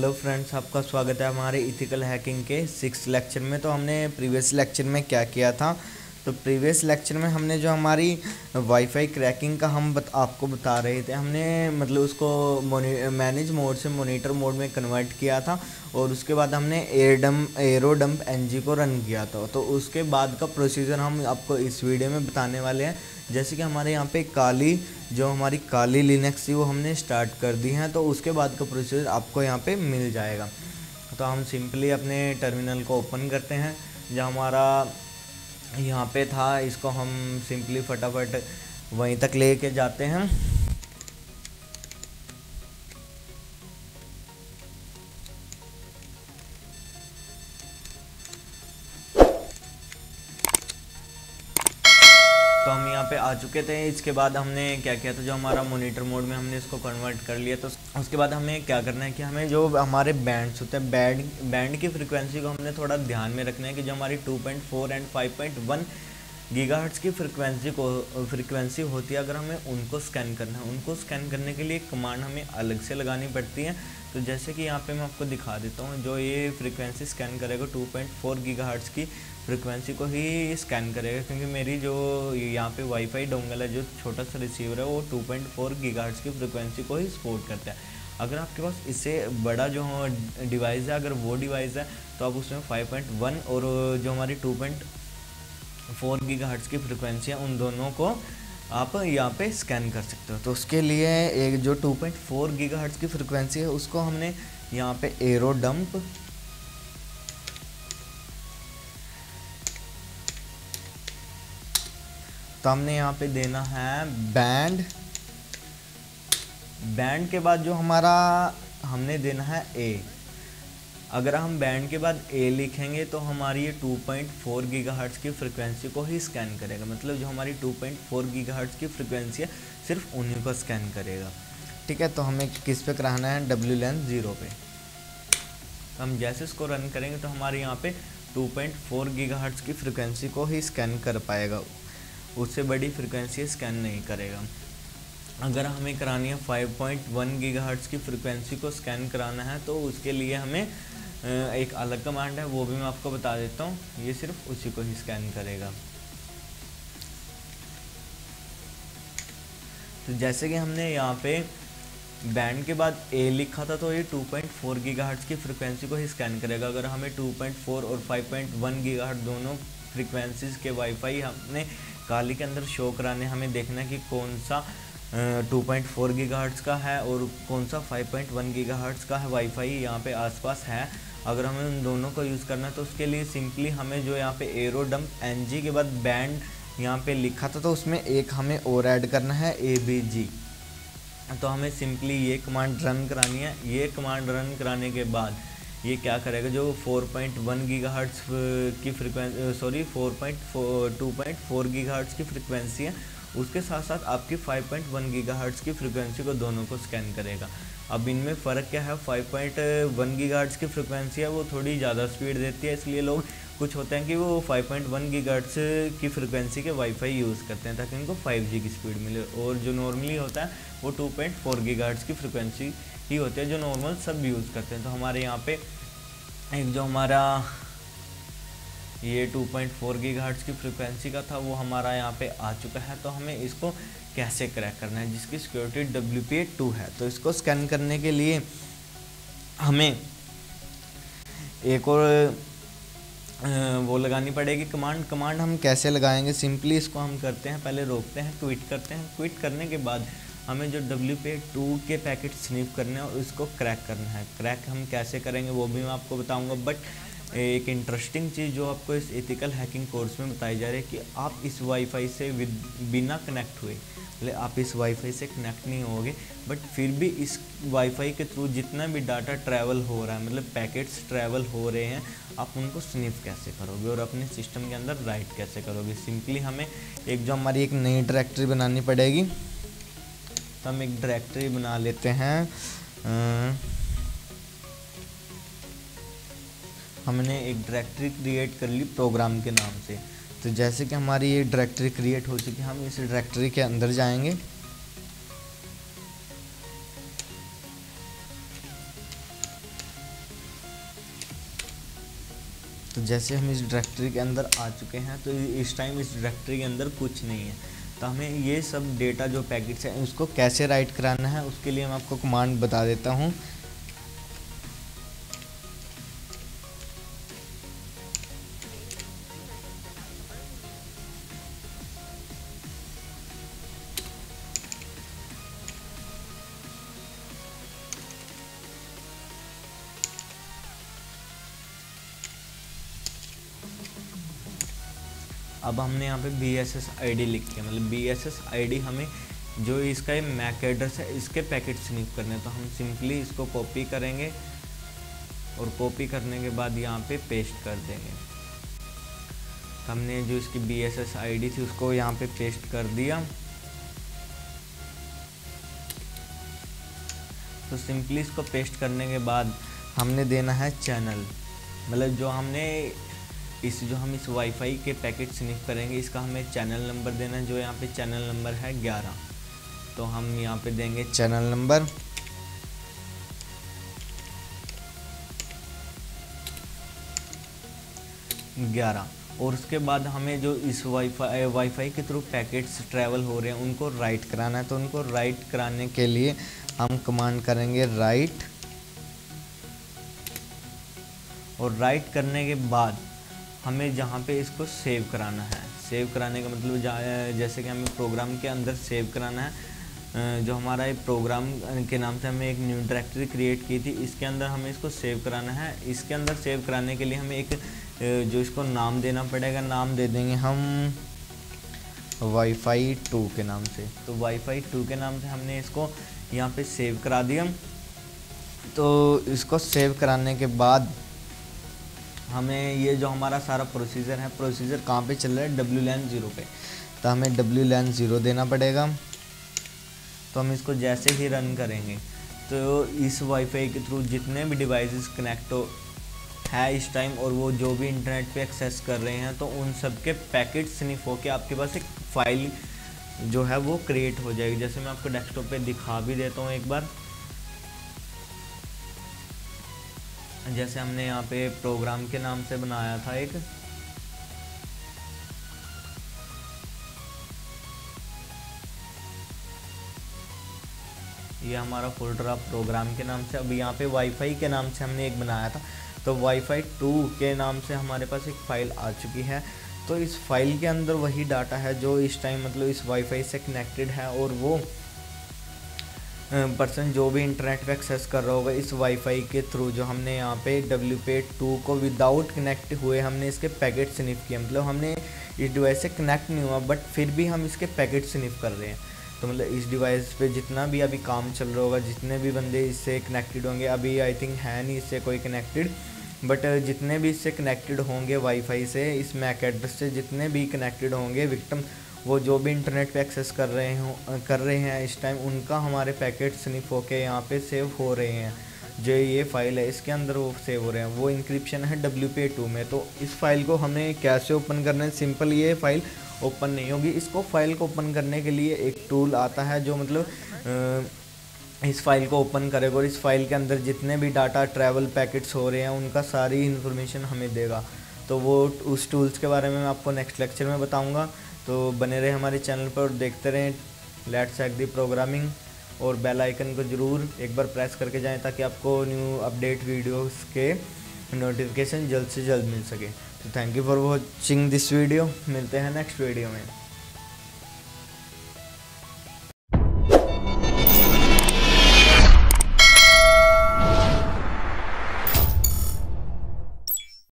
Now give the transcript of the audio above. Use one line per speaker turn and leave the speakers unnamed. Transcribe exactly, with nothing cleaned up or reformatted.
Hello friends, आपका स्वागत है हमारे इथिकल हैकिंग के सिक्स लेक्चर में। तो हमने प्रीवियस लेक्चर में क्या किया था, तो प्रीवियस लेक्चर में हमने जो हमारी वाईफाई क्रैकिंग का हम बत, आपको बता रहे थे, हमने मतलब उसको मैनेज मोड से मॉनिटर मोड में कन्वर्ट किया था और उसके बाद हमने एयरडम्प एरोडम्प एनजी को रन किया था। तो उसके बाद का प्रोसीजर हम आपको इस वीडियो में बताने वाले हैं। जैसे कि हमारे यहाँ पे काली जो हमारी काली लिनक्स थी वो हमने स्टार्ट कर दी है, तो उसके बाद का प्रोसीजर आपको यहाँ पे मिल जाएगा। तो हम सिंपली अपने टर्मिनल को ओपन करते हैं। जो हमारा यहाँ पे था, इसको हम सिंपली फटाफट वहीं तक लेके जाते हैं। तो हम यहाँ पे आ चुके थे। इसके बाद हमने क्या किया था, जो हमारा मॉनिटर मोड में हमने इसको कन्वर्ट कर लिया। तो उसके बाद हमें क्या करना है कि हमें जो हमारे बैंड्स होते हैं, बैंड बैंड की फ्रीक्वेंसी को हमने थोड़ा ध्यान में रखना है कि जो हमारी two point four and five point one gigahertz की फ्रीक्वेंसी को फ्रीक्वेंसी होती है, अगर हमें उनको स्कैन करना है, उनको स्कैन करने के लिए कमांड हमें अलग से लगानी पड़ती है। तो जैसे कि यहाँ पे मैं आपको दिखा देता हूँ, जो ये फ्रीक्वेंसी स्कैन करेगा टू पॉइंट फोर गीगाहर्ट्ज़ की फ्रीक्वेंसी को ही स्कैन करेगा, क्योंकि मेरी जो यहाँ पे वाईफाई डोंगल है, जो छोटा सा रिसीवर है, वो टू पॉइंट फोर गीगाहर्ट्ज़ की फ्रीक्वेंसी को ही सपोर्ट करता है। अगर आपके पास इससे बड़ा जो डिवाइस है, अगर वो डिवाइस है, तो आप उसमें फाइव पॉइंट वन और जो हमारी टू पॉइंट फोर गीगाहर्ट्ज़ की फ्रीक्वेंसी है, उन दोनों को आप यहाँ पे स्कैन कर सकते हो। तो उसके लिए एक जो टू पॉइंट फोर गीगाहर्ट्ज़ की फ्रीक्वेंसी है, उसको हमने यहाँ पे एरो डंप तो हमने यहाँ पे देना है बैंड बैंड के बाद जो हमारा हमने देना है ए। अगर हम बैंड के बाद ए लिखेंगे तो हमारी ये टू पॉइंट फोर गीगाहर्ट्ज़ की फ्रीक्वेंसी को ही स्कैन करेगा। मतलब जो हमारी टू पॉइंट फोर गीगाहर्ट्ज़ की फ्रीक्वेंसी है, सिर्फ उन्हीं को स्कैन करेगा। ठीक है, तो हमें किस पे कराना है, डब्ल्यू लेंथ ज़ीरो पे। हम जैसे इसको रन करेंगे तो हमारे यहाँ पे टू पॉइंट फोर गीगाहर्ट्ज़ की फ्रीक्वेंसी को ही स्कैन कर पाएगा, उससे बड़ी फ्रीक्वेंसी स्कैन नहीं करेगा। अगर हमें करानी है फाइव पॉइंट वन गीगाहर्ट्ज़ की फ्रीक्वेंसी को स्कैन कराना है, तो उसके लिए हमें एक अलग कमांड है, वो भी मैं आपको बता देता हूँ। ये सिर्फ उसी को ही स्कैन करेगा। तो जैसे कि हमने यहाँ पे बैंड के बाद ए लिखा था, तो ये टू पॉइंट फोर गीगाहर्ट्ज़ की फ्रीक्वेंसी को ही स्कैन करेगा। अगर हमें टू पॉइंट फोर और फाइव पॉइंट वन गीगाहर्ट्ज़ दोनों फ्रीक्वेंसीज़ के वाईफाई हमने काली के अंदर शो कराने, हमें देखना है कि कौन सा टू पॉइंट फोर गीगाहर्ट्ज़ का है और कौन सा फाइव पॉइंट वन गीगाहर्ट्ज़ का है वाईफाई यहाँ पे आसपास है। अगर हमें उन दोनों को यूज़ करना है, तो उसके लिए सिंपली हमें जो यहाँ पे एरो डंप एनजी के बाद बैंड यहाँ पे लिखा था, तो उसमें एक हमें और ऐड करना है, ए बी जी। तो हमें सिंपली ये कमांड रन करानी है। ये कमांड रन कराने के बाद ये क्या करेगा, जो फोर पॉइंट वन गीगाहर्ट्ज़ की frequency sorry four point two point four gigahertz की फ्रीक्वेंसी है, उसके साथ साथ आपकी फाइव पॉइंट वन गीगाहर्ट्ज़ की फ्रीक्वेंसी को दोनों को स्कैन करेगा। अब इनमें फ़र्क क्या है, फाइव पॉइंट वन गीगाहर्ट्ज़ की फ्रीक्वेंसी है, वो थोड़ी ज़्यादा स्पीड देती है, इसलिए लोग कुछ होते हैं कि वो फाइव पॉइंट वन गीगाहर्ट्ज़ की फ्रीक्वेंसी के वाईफाई यूज़ करते हैं ताकि उनको फाइव जी की स्पीड मिले। और जो नॉर्मली होता है वो टू पॉइंट फोर गीगाहर्ट्ज़ की फ्रीक्वेंसी ही होती है, जो नॉर्मल सब यूज़ करते हैं। तो हमारे यहाँ पे एक जो हमारा ये टू पॉइंट फोर गीगाहर्ट्ज़ की फ्रीक्वेंसी का था, वो हमारा यहाँ पे आ चुका है। तो हमें इसको कैसे क्रैक करना है, जिसकी security W P A two है। तो इसको स्कैन करने के लिए हमें एक और वो लगानी पड़ेगी कमांड। कमांड हम कैसे लगाएंगे, सिंपली इसको हम करते हैं, पहले रोकते हैं, क्विट करते हैं। क्विट करने के बाद हमें जो डब्ल्यू पी ए टू के पैकेट स्निप करने हैं और इसको क्रैक करना है। क्रैक हम कैसे करेंगे वो भी मैं आपको बताऊंगा। बट एक इंटरेस्टिंग चीज़ जो आपको इस एथिकल हैकिंग कोर्स में बताई जा रही है कि आप इस वाईफाई से बिना कनेक्ट हुए, मतलब आप इस वाईफाई से कनेक्ट नहीं होगे, बट फिर भी इस वाईफाई के थ्रू जितना भी डाटा ट्रैवल हो रहा है, मतलब पैकेट्स ट्रैवल हो रहे हैं, आप उनको स्निफ कैसे करोगे और अपने सिस्टम के अंदर राइट कैसे करोगे। सिंपली हमें एक जो हमारी एक नई डायरेक्टरी बनानी पड़ेगी। तो हम एक डायरेक्टरी बना लेते हैं। आ, हमने एक डायरेक्टरी क्रिएट कर ली प्रोग्राम के नाम से। तो जैसे कि हमारी ये डायरेक्टरी क्रिएट हो चुकी है, हम इस डायरेक्टरी के अंदर जाएंगे। तो जैसे हम इस डायरेक्टरी के अंदर आ चुके हैं तो इस टाइम इस डायरेक्टरी के अंदर कुछ नहीं है। तो हमें ये सब डेटा जो पैकेट्स हैं उसको कैसे राइट कराना है उसके लिए मैं आपको कमांड बता देता हूँ। अब हमने यहाँ पे B S S I D लिख के, मतलब B S S I D हमें जो इसका मैक एड्रेस है इसके पैकेट स्निप करने, तो हम सिंपली इसको कॉपी करेंगे और कॉपी करने के बाद यहाँ पे पेस्ट कर देंगे। हमने जो इसकी B S S I D थी उसको यहाँ पे पेस्ट कर दिया। तो सिंपली इसको पेस्ट करने के बाद हमने देना है चैनल, मतलब जो हमने इस जो हम इस वाईफाई के पैकेट स्निप करेंगे इसका हमें चैनल नंबर देना है, जो यहाँ पे चैनल नंबर है ग्यारह। तो हम यहाँ पे देंगे चैनल नंबर ग्यारह। और उसके बाद हमें जो इस वाईफाई वाईफाई के थ्रू पैकेट्स ट्रैवल हो रहे हैं उनको राइट कराना है। तो उनको राइट कराने के लिए हम कमांड करेंगे राइट, और राइट करने के बाद हमें जहाँ पे इसको सेव कराना है, सेव कराने का मतलब जैसे कि हमें प्रोग्राम के अंदर सेव कराना है, जो हमारा एक प्रोग्राम के नाम से हमें एक न्यू डायरेक्टरी क्रिएट की थी इसके अंदर हमें इसको सेव कराना है। इसके अंदर सेव कराने के लिए हमें एक जो इसको नाम देना पड़ेगा, नाम दे देंगे हम वाईफाई टू के नाम से। तो वाईफाई टू के नाम से हमने इसको यहाँ पे सेव करा दिया। तो इसको सेव कराने के बाद हमें ये जो हमारा सारा प्रोसीजर है, प्रोसीजर कहाँ पे चल रहा है, डब्ल्यू लैन ज़ीरो पे, तो हमें डब्ल्यू लैन ज़ीरो देना पड़ेगा। तो हम इसको जैसे ही रन करेंगे तो इस वाईफाई के थ्रू जितने भी डिवाइसेस कनेक्ट हो है इस टाइम और वो जो भी इंटरनेट पे एक्सेस कर रहे हैं तो उन सब के पैकेट स्निफ होके आपके पास एक फ़ाइल जो है वो क्रिएट हो जाएगी। जैसे मैं आपको डेस्कटॉप पे दिखा भी देता हूँ एक बार। जैसे हमने यहाँ पे प्रोग्राम के नाम से बनाया था एक, ये हमारा फोल्डर आप प्रोग्राम के नाम से, अब यहाँ पे वाईफाई के नाम से हमने एक बनाया था। तो वाईफाई टू के नाम से हमारे पास एक फ़ाइल आ चुकी है। तो इस फाइल के अंदर वही डाटा है जो इस टाइम मतलब इस वाईफाई से कनेक्टेड है, और वो पर्सन जो भी इंटरनेट पे एक्सेस कर रहा होगा इस वाईफाई के थ्रू जो हमने यहाँ पे डब्ल्यू पे टू को विदाउट कनेक्ट हुए हमने इसके पैकेट स्निफ किए, मतलब हमने इस डिवाइस से कनेक्ट नहीं हुआ बट फिर भी हम इसके पैकेट स्निफ कर रहे हैं। तो मतलब इस डिवाइस पे जितना भी अभी काम चल रहा होगा, जितने भी बंदे इससे कनेक्टेड होंगे, अभी आई थिंक है नहीं इससे कोई कनेक्टेड, बट जितने भी इससे कनेक्टेड होंगे वाईफाई से, इस मैक एड्रेस से जितने भी कनेक्टेड होंगे विक्टिम, वो जो भी इंटरनेट पे एक्सेस कर रहे हो कर रहे हैं इस टाइम, उनका हमारे पैकेट स्निफ होके यहाँ पे सेव हो रहे हैं। जो ये फ़ाइल है इसके अंदर वो सेव हो रहे हैं, वो इंक्रिप्शन है डब्ल्यू पे टू में। तो इस फाइल को हमें कैसे ओपन करना है, सिंपल ये फाइल ओपन नहीं होगी। इसको फाइल को ओपन करने के लिए एक टूल आता है जो मतलब इस फाइल को ओपन करेगा और इस फाइल के अंदर जितने भी डाटा ट्रैवल पैकेट्स हो रहे हैं उनका सारी इन्फॉर्मेशन हमें देगा। तो वो उस टूल्स के बारे में मैं आपको नेक्स्ट लेक्चर में बताऊंगा। तो बने रहे हमारे चैनल पर और देखते रहें लेट्स हैक दी प्रोग्रामिंग, और बेल आइकन को ज़रूर एक बार प्रेस करके जाएं ताकि आपको न्यू अपडेट वीडियोस के नोटिफिकेशन जल्द से जल्द मिल सके। तो thank you for watching this video, मिलते हैं नेक्स्ट वीडियो में।